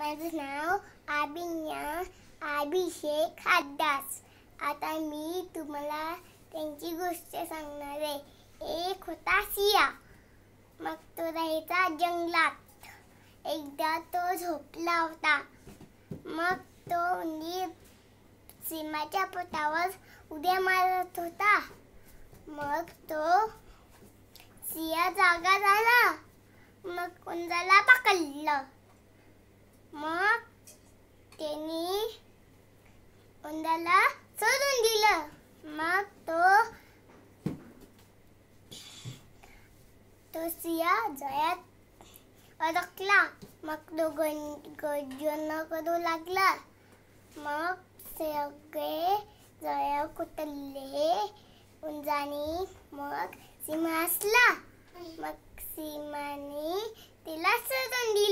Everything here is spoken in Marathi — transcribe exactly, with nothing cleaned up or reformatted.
माझं नाव अभिज्ञा अभिषेक हद्दास. आता मी तुम्हाला त्यांची गोष्ट सांगणार आहे. एक होता सिंह. मग तो राहायचा जंगलात. एकदा तो झोपला होता. मग तो उंदीर सिंहाच्या पोटावर उड्या मारत होता. मग तो सिंह जागा झाला. मग उंदराला पकडलं. मग त्यांनी उंदराला सोडून दिलं. मग तो तो सिंह जाळ्यात अडकला. मग तो गर्जना करू लागला. मग सगळे जाळ्यावर कुठले उंदराने. मग सिंह हसला. मग सिंहाने तिला सोडून दिलं.